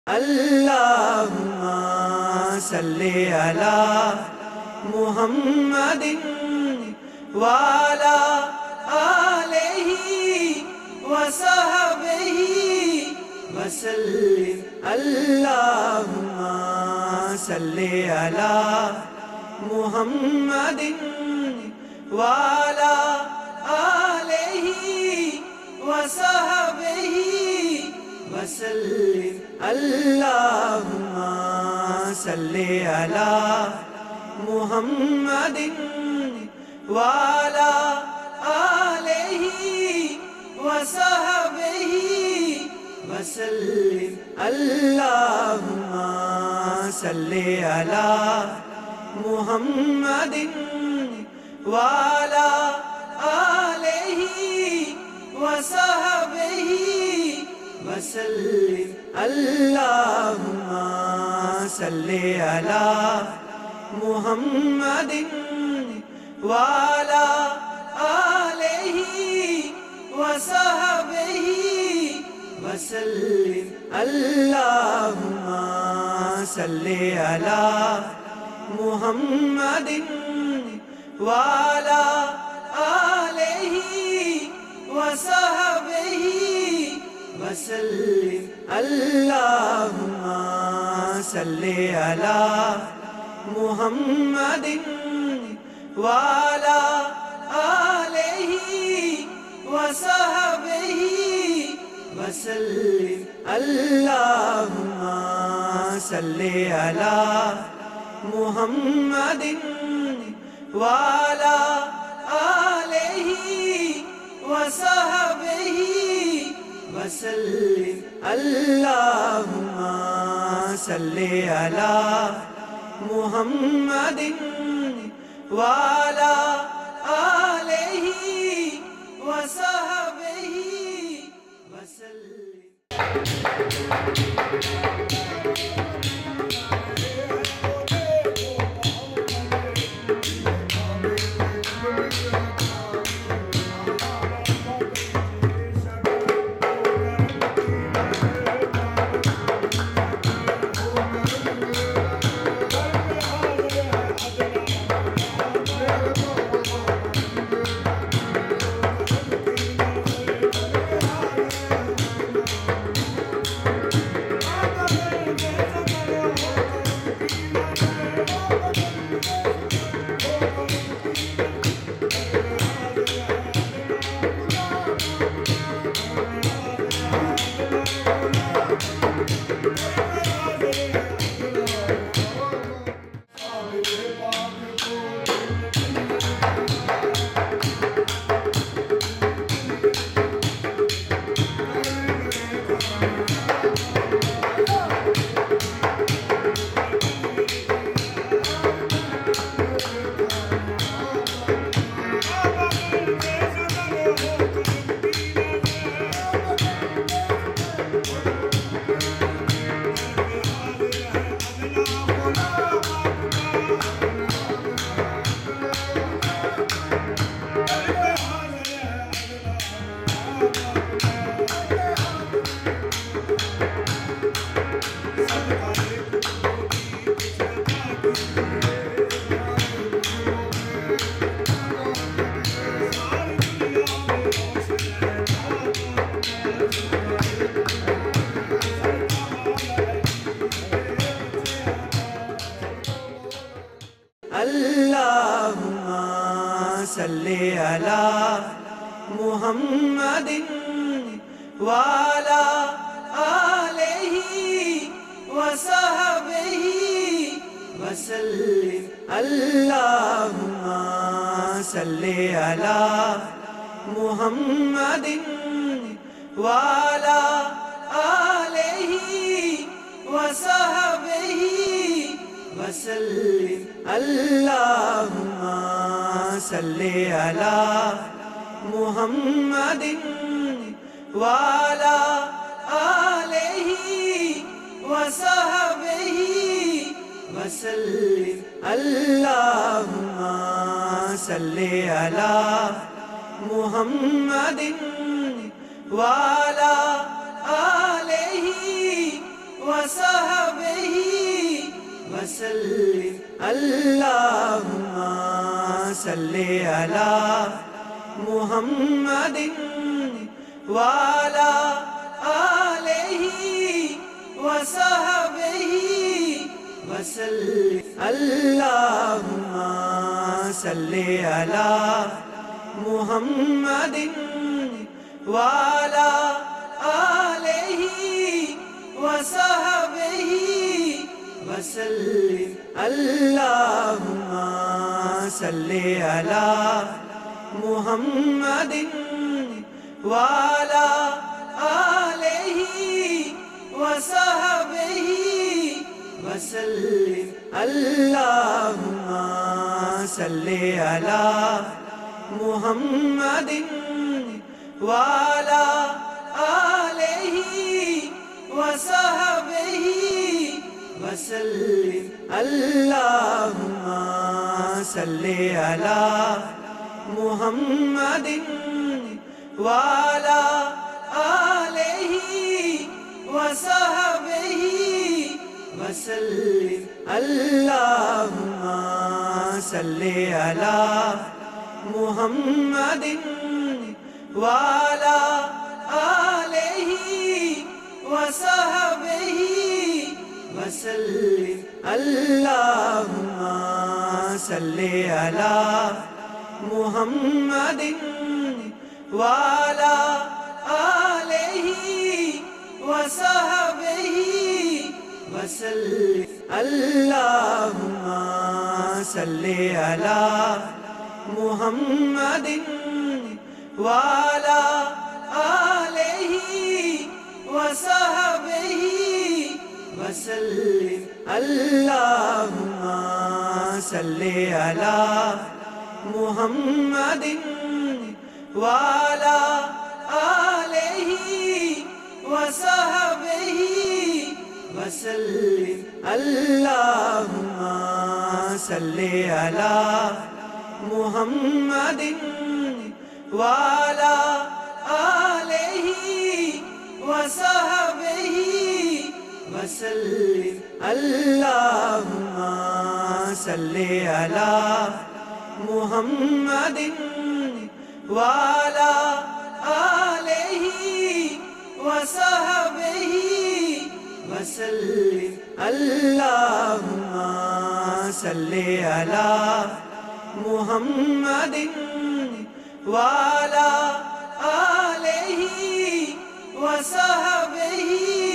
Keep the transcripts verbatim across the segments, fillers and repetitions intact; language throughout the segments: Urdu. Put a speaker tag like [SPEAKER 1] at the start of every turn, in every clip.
[SPEAKER 1] اللہم صلی علی محمد وعلی آلہ وصحبہ وسلم۔ اللہم صلی علی محمد وعلی آلہ وصحبہ وسلم۔ اللہم صلی علی محمد وعلی آلہ وصحبہ وسلم۔ اللہم صلی علی محمد وعلی آلہ وصحبہ وسلم۔ اللہم صلی علی محمد وعلی آلہ وصحبہ وسلم۔ اللہم صلی علی محمد وعلی آلہ وصحبہ وسلم۔ اللہم صلی علی محمد وعلی آلہ وصحبہ وسلم۔ اللہم صلی علی محمد وعلی آلہ وصحبہ وسلم۔ اللہم صلی علی محمد وعلی آلہ وصحبہ وسلم۔ اللہم صلی علی محمد وعلی آلہ وصحبہ وسلم۔ اللہم صلی علی محمد وعلی آلہ وصحبہ وسلم۔ اللہم صلی علی محمد وعلی آلہ وصحبہ وسلم۔ اللہم صلی علی محمد وعلی آلہ وصحبه وسلم اللهم صل على محمد وعلى آله وصحبه وسلم اللهم صل على محمد وعلى آله وصحبه وسلم اللهم صل على محمد وعلى آله وصحبه وسلم اللهم صل على محمد وعلى آله وصحبه وسلم اللهم صل على محمد وعلى آله وصحبه وسلم اللهم صل على محمد وعلى آله وصحبه وسلم اللهم صل على محمد وعلى آله وصحبه وسلم اللهم صل على محمد وعلى آله وصحبه وسلم اللهم صل على محمد وعلى آله وصحبه وسلم اللهم صل على محمد وعلى آله وصحبه وسلم اللهم صل على محمد وعلى آله وصحبه وسلم اللهم صل على محمد وعلى آله وصحبه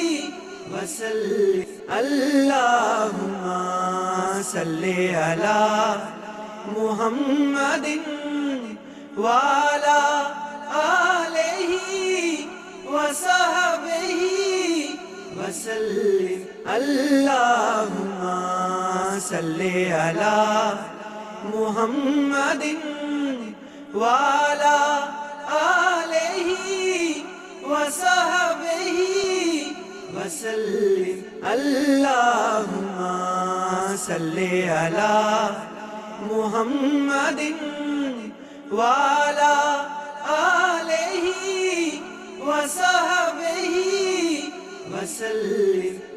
[SPEAKER 1] وسلم اللهم صل على محمد وعلى آله وصحبه وسلم اللهم صل على محمد وعلى آله وصحبه وسلم اللهم صل على محمد وعلى آله وصحبه وسلم